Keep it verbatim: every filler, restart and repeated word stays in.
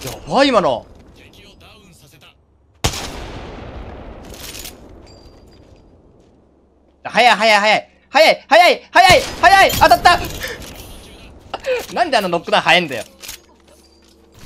やばい、今の。早い早い早い早い早い早い早い当たったなんであのノックダウン早いんだよ。